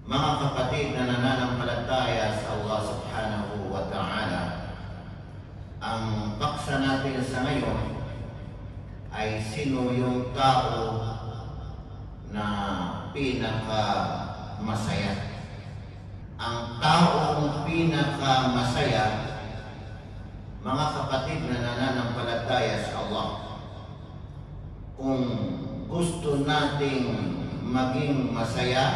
Mga kapatid na nananampalataya sa Allah subhanahu wa ta'ala, ang paksa natin sa ngayon ay sino yung tao na pinakamasaya. Ang taong pinakamasaya, mga kapatid na nananampalataya sa Allah, kung gusto nating maging masaya,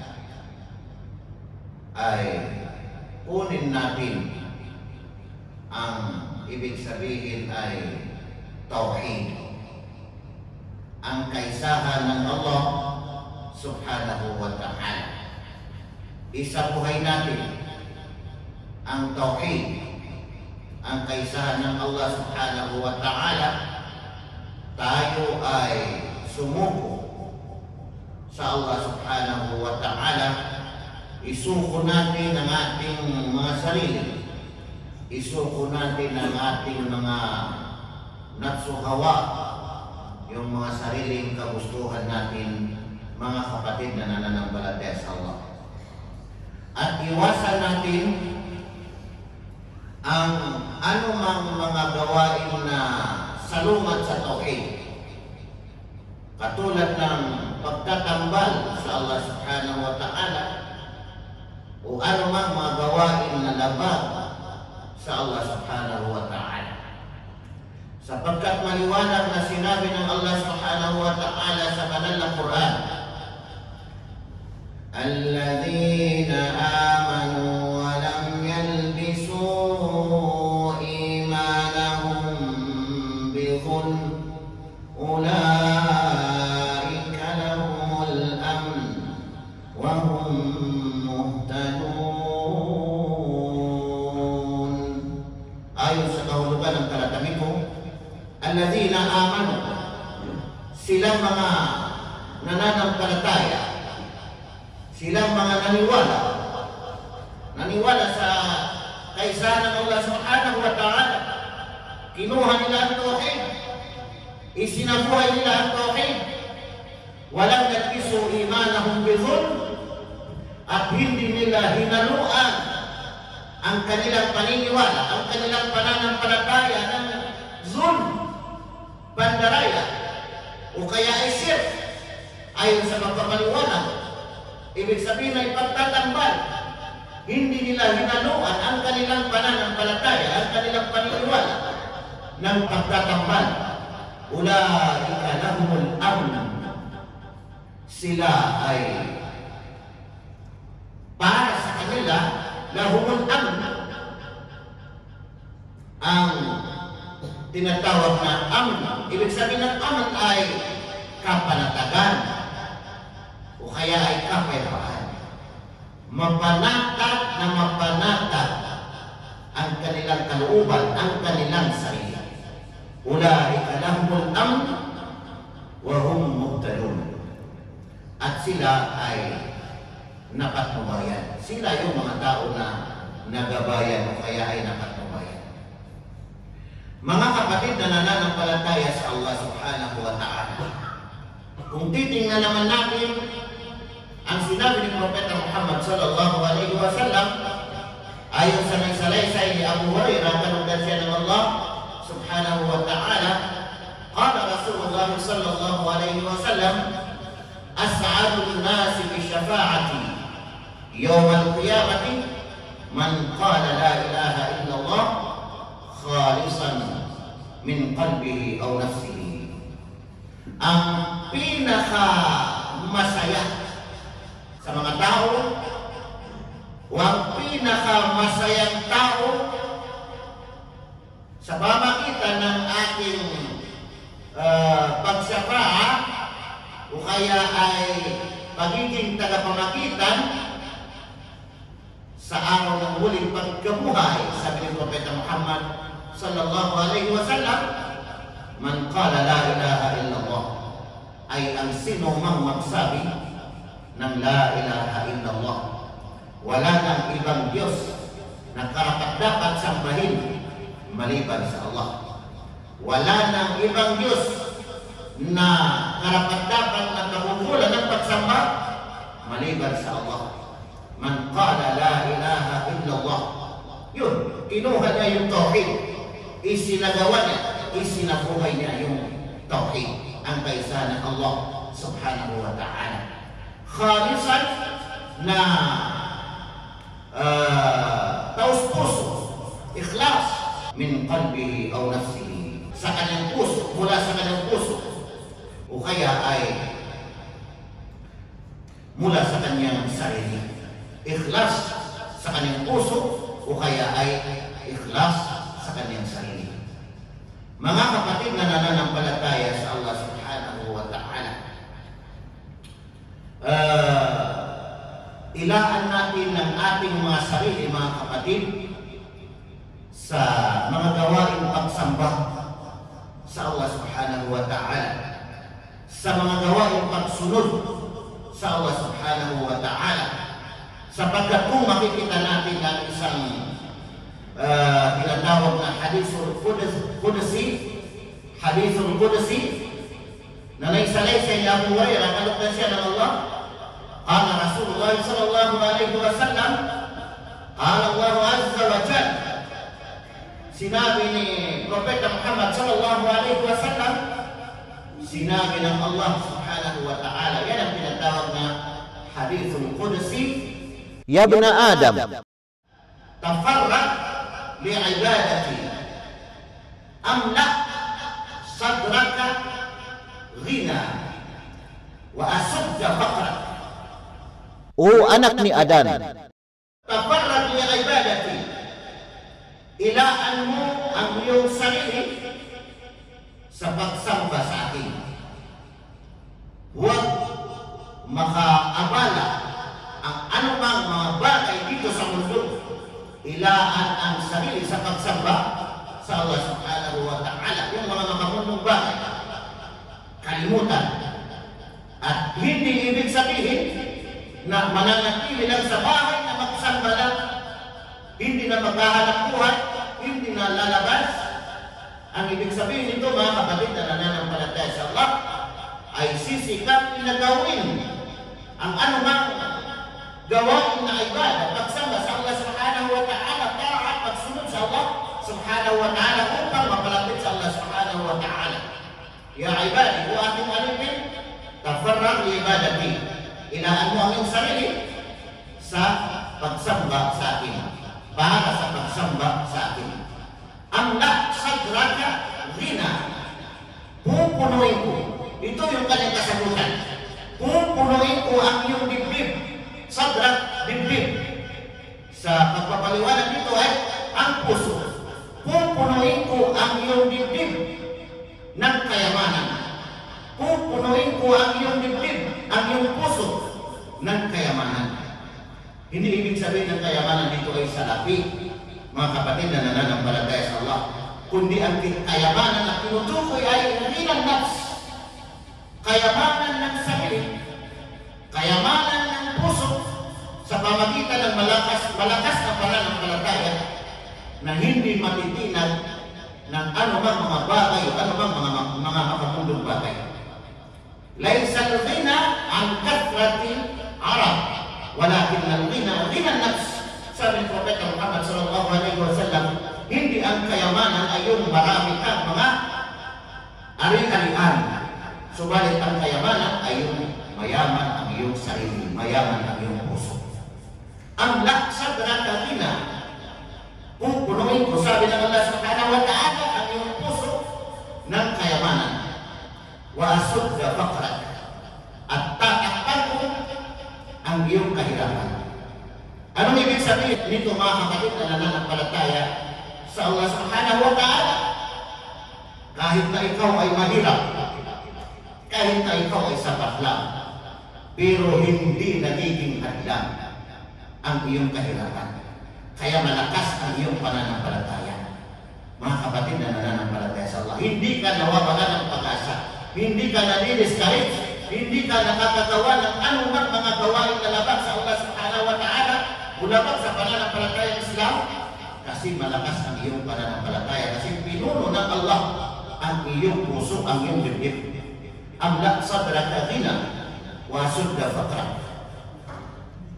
ay kunin natin ang ibig sabihin ay tauhid, ang kaisahan ng Allah subhanahu wa ta'ala. Isabuhay natin ang tauhid, ang kaisahan ng Allah subhanahu wa ta'ala. Tayo ay sumuko sa Allah subhanahu wa ta'ala. Isuko natin ang ating mga sarili, isuko natin ang ating mga natsuhawa, yung mga sariling kagustuhan natin, mga kapatid na nananampalataya sa Allah. At iwasan natin ang anumang mga gawain na salungat sa tauhid, katulad ng pagtatambal sa Allah subhanahu wa ta'ala o anumang mga gawain na labag sa Allah subhanahu wa ta'ala, sapagkat maliwanag na sinabi ng Allah subhanahu wa ta'ala sa banal na Quran, "Alladhina amanu wa lam yalbisu imanahum bidhulm ulaika lahumul amn wa hum muhtadun." Ayon sa kahulugan ng talatang ito, alladhina amanu, silang mga nananampalataya, silang mga naniwala sa kaisahan ng Allah subhanahu wa ta'ala. Kinuha nila ang tauhid, isinabuhay nila ang tauhid, walang nagpiso imanahum bidhulm, at hindi nila hinaluan ang kanilang paniniwala, ang kanilang pananampalataya ng zulm, bandaraya, o kaya ay shirk. Ayon sa magpapaliwanag, ibig sabihin ay pagtatambal. Hindi nila hinaluan ang kanilang pananampalataya, ang kanilang paniniwala ng pagtatambal. Ulaika lahumul amn, sila ay para sa kanila lahumul amn, ang tinatawag na amn. Ibig sabihin ng amn ay kapanatagan o kaya ay kapayapaan. Mapanatag na mapanatag ang kanilang kalooban, ang kanilang sarili. Ulaika lahumul amn wa hum muhtadun, at sila ay napatnubayan. Sila yung mga tao na nagabayan o kaya ay napatnubayan. Mga kapatid na nananampalataya sa Allah subhanahu wa ta'ala, kung titingnan naman natin ang sinabi ni Propeta Muhammad sallallahu alaihi wasallam, ayon sa nagsalaysay ni Abu Hurairah, kanugdan siya ng Allah subhanahu wa ta'ala, qala Rasulullah sallallahu alaihi wasallam, as'adun nasi bi syafa'ati yawm al-qiyamati man qala la ilaha illallah khalisan min qalbihi aw nafsihi. Ang pinaka masaya sa mga tao, o ang pinaka masayang tao sa pamagitan ng ating pagsyafa'a o kaya ay pagiging tagapamagitan sa araw ng huling pagkabuhay, sabi ni Propeta Muhammad sallallahu alaihi wasallam, man qala la ilaha illallah, ay ang sino mang magsabi ng la ilaha illallah, wala nang ibang Diyos na karapat-dapat sambahin maliban sa Allah, wala nang ibang Diyos na karapat-dapat na kabubulan ng pagsamba maliban sa Allah. man qala la ilaha illallah. Yun, kinuha niya yung tauhid, isinagawa niya, isinabuhay niya yung tauhid, ang kaisanan Allah subhanahu wa ta'ala. Khalisan na taos puso, ikhlas min qalbihi aw nafsihi, sa kanyang puso, mula sa kanyang puso, o kaya ay mula sa kanyang sarili. Ikhlas sa kanyang puso o kaya ay ikhlas sa kanyang sarili. Mga kapatid na nananampalataya sa Allah subhanahu wa ta'ala, ilaan natin ang ating mga sarili, mga kapatid, sa mga gawaing pagsamba sa Allah subhanahu wa ta'ala, sa mga gawaing pagsunod sa Allah subhanahu wa ta'ala, sapagkat kung makikita natin ang isang tinatawag na hadithul Qudsi na naisalay sa Abu Hurairah, kalugdan siya ng Allah. Qala Rasulullah sallallahu alaihi wasallam, qala Allah azza wa jalla, sinabi ni Propeta Muhammad sallallahu alaihi wasallam, sinabi ng Allah subhanahu wa ta'ala, yan ang tinatawag na hadithul Qudsi. Ya bna Adam, tafarraq li'ibadati amla sadraka ghina wa asudda faqrak. O anak ni Adan, tafarraq li'ibadati, ilaan mo ang iyong sarili sa pagsamba sa akin. Huwag makaabala ang anumang mga bagay dito sa mundo. Ilaan ang sarili sa pagsamba sa Allah subhanahu wa ta'ala. Yung mga makamundong bagay, kalimutan. At hindi ibig sabihin na mananatili lang sa bahay na magsamba lang, hindi na maghahanap buhay, hindi na lalabas. Ang ibig sabihin nito, mga kapatid na nananampalataya sa Allah, ay sisikap na gawin ang anumang gawain na ibadah, pagsamba sa Allah subhanahu wa ta'ala, ta'at, pagsunod sa Allah subhanahu wa ta'ala, upang mapalapit sa Allah subhanahu wa ta'ala. Ya ibadi, o ating alipin, tafarraq li ibadati, ilaan mo ang iyong sarili sa pagsamba sa akin, para sa pagsamba sa akin. Amla sadraka ghina, pupunuin ko, ito yung kanyang kasagutan, pupunuin ko ang iyong dibdib, sadrak, dibdib. Sa pagpapaliwanag nito ay ang puso. Pupunuin ko ang iyong dibdib ng kayamanan. Pupunuin ko ang iyong dibdib, ang iyong puso ng kayamanan. Hindi ibig sabihin ng kayamanan dito ay salapi, mga kapatid na nananampalataya sa Allah, kundi ang kayamanan na tinutukoy ay rinang nafs, kayamanan ng sarili, kayamanan ng puso, sa pamagitan ng malakas na pananampalataya na hindi matitinag ng anumang mga bagay o anumang mga makamundong bagay. Laysa al-ghina an kathratil arab, walakin al-ghina ghina nafs. Sabi ng Propeta Muhammad sallallahu alaihi wasallam, hindi ang kayamanan ay yung marami kang mga ari-arian, subalit ang kayamanan ay yung mayaman ang iyong sarili, mayaman ang iyong puso. Ang laksad na katina, pupunuin ko, sabi ng Allah subhanahu wa ta'ala, ang iyong puso ng kayamanan. Wa asudda faqrak, at tatakpan ko ang iyong kahirapan. Anong ibig sabihin nito, mga kapatid na nananampalataya sa Allah subhanahu wa ta'ala? Kahit na ikaw ay mahirap, kahit na ikaw ay sapat lang, pero hindi nagiging hadlang ang iyong kahirapan. Kaya malakas ang iyong pananampalataya. Mga kapatid na nananampalataya sa Allah, hindi ka nawawalan ng pag-asa, hindi ka nadi-discourage, hindi ka nakakagawa ng anumang mga gawain na labag sa Allah subhanahu wa ta'ala, ulabag sa pananampalataya ng Islam, kasi malakas ang iyong pananampalataya, kasi pinuno ng Allah ang iyong puso, ang iyong dibdib. Amla sadraka ghina wa sudda faqrak.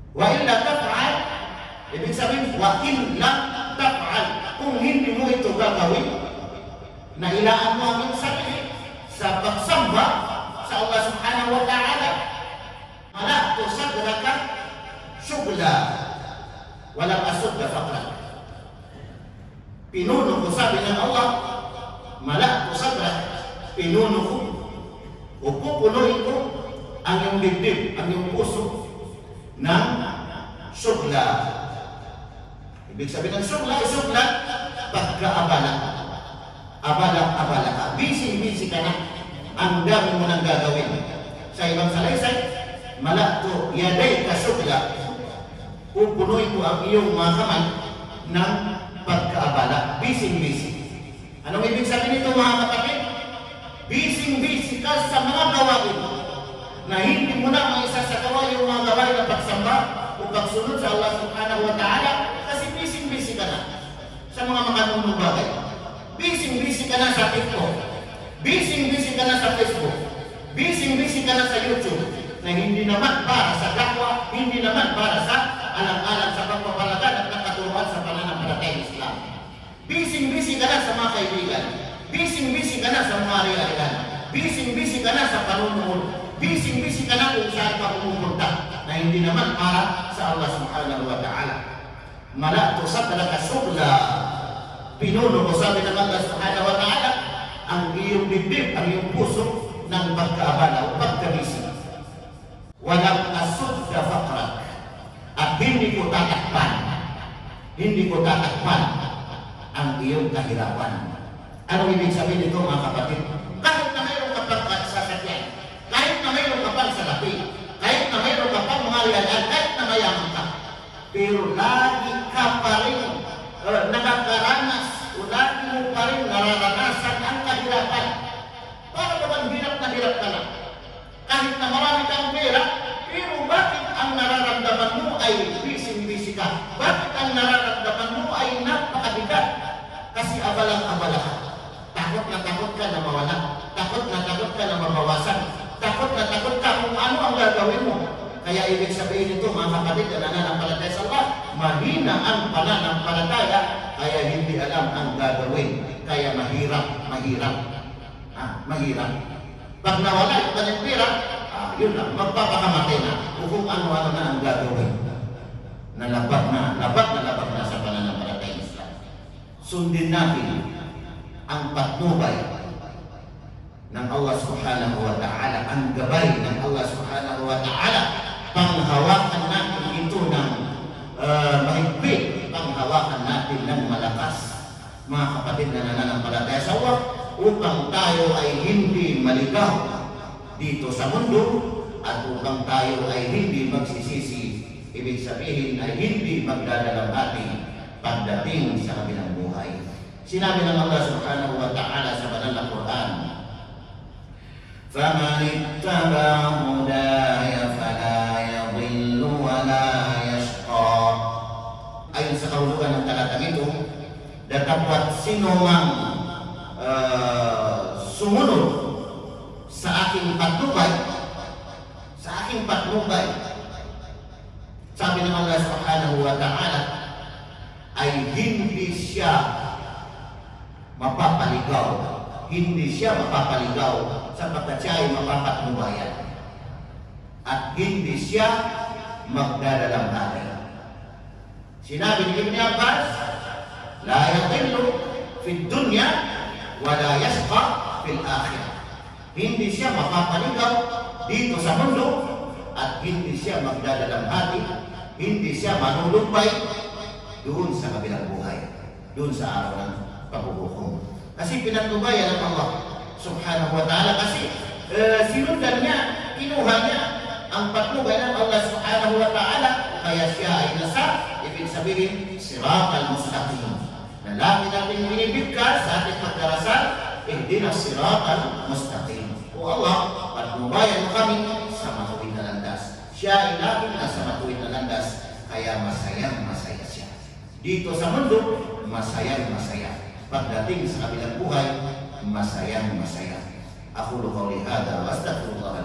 Wa illa taf'al, ibig sabihin, wa illa taf'al, kung hindi mo ito gagawin, na ilaan mo ang iyong sarili sa pagsamba sa Allah subhanahu wa ta'ala, mala'tu sadraka syugla, walang asudda faqra. Pinuno ko, sabi ng Allah, mala'tu sadraka, pinuno ko, o pupunuin ko ang iyong dibdib, ang iyong puso ng syugla. Ibig sabihin ng syugla, pagkaabala. Abala ka. Busy ka na. Ang dami mo nang gagawin. Sa ibang salaysay, mala'tu yaday ka syugla. Pupunuin ko ang iyong mga kamay ng pagkaabala. Busy. Anong ibig sabihin nito, mga kapatid? Busy ka sa mga gawain na hindi mo na maisasagawa yung mga gawain na pagsamba o pagsunod sa Allah subhanahu wa ta'ala kasi busy ka na sa mga makanunong bagay. Busy ka na sa TikTok. Busy ka na sa Facebook. Busy ka na sa YouTube na hindi naman para sa dakwa, hindi naman para sa alang-alang sa pagpapalagan at nakaturuan sa pananampalatayang Islam. Busy ka na sa mga kaibigan. Busy ka na sa mga realidad. Busy ka na sa panunood. Busy ka na kung saan ka pumupunta na hindi naman para sa Allah subhanahu wa ta'ala. Mala'tu sadraka syugla, pinuno ko, sabi ng Allah subhanahu wa ta'ala, ang iyong bibig, ang iyong puso ng pagkaabala o pagkabisi. Walang asudda faqrak, at hindi ko tatakpan ang iyong kahirapan. Ano ibig sabihin nito, mga kapatid? Kahit na mayroon ka pang sasakyan, kahit na mayroon ka pang salapi, kahit na mayroon ka pang mga realidad, kahit na mayaman ka, pero lagi ka pa rin nakakaranas o lagi mo pa rin nararanasan ang kahirapan. Para naman hirap ka na. Kahit na marami kang pera, pero bakit ang nararamdaman mo ay busy ka? Bakit ang nararamdaman mo ay napakabigat? Kasi abalang-abala ka. Takot ka na mawala. Takot ka na mabawasan. Takot ka kung ano ang gagawin mo. Kaya ibig sabihin nito, mga kapatid na nananampalataya sa Allah, mahina ang pananampalataya, kaya hindi alam ang gagawin. Kaya mahirap. Pag nawala yung kanyang pera, yun lang, magpapakamatay na. Kung ano-ano na ang gagawin. Labag na sa pananampalataya ng Islam. Sundin natin ang patnubay ng Allah subhanahu wa ta'ala, ang gabay ng Allah subhanahu wa ta'ala, panghawakan natin ito ng mahigpit, panghawakan natin ng malakas, mga kapatid na nananampalataya sa Allah, upang tayo ay hindi maligaw dito sa mundo at upang tayo ay hindi magsisisi, ibig sabihin ay hindi magdadalamhati pagdating sa kabilang buhay. Sinabi ng Allah subhanahu wa ta'ala sa banal na Quran, فَمَنِ اتَّبَعَ هُدَايَ فَلَا يَضِلُّ وَلَا يَشْقَى. Ayon sa kahulugan ng talatang ito, datapwat sino mang sumunod sa aking patnubay, sabi ng Allah subhanahu wa ta'ala, ay hindi siya mapapaligaw sapagkat siya ay mapapatnubayan at hindi siya magdadalamhati. Sinabi ni Ibn Abbas, la yadillu fid dunya wa la yashqa fil akhirah. Hindi siya mapapaligaw dito sa mundo at hindi siya magdadalamhati, hindi siya manulumpay doon sa kabilang buhay, doon sa araw ng paghuhukom. Kasi pinatnubayan ng Allah subhanahu wa ta'ala, kasi sinundan niya, kinuha niya ang patnubay ng Allah subhanahu wa ta'ala, kaya siya ay nasa, ibig sabihin, siratal mustaqim. Na lagi natin binibigkas sa ating pagdarasal, ihdinas siratal mustaqim. O Allah, patnubayan mo kami sa matuwid na landas. Siya ay laging nasa matuwid na landas, kaya masaya siya. Dito sa mundo, masaya. Pagdating sa kabilang buhay, masaya. Aqulu qawli hadha wa astaghfirullah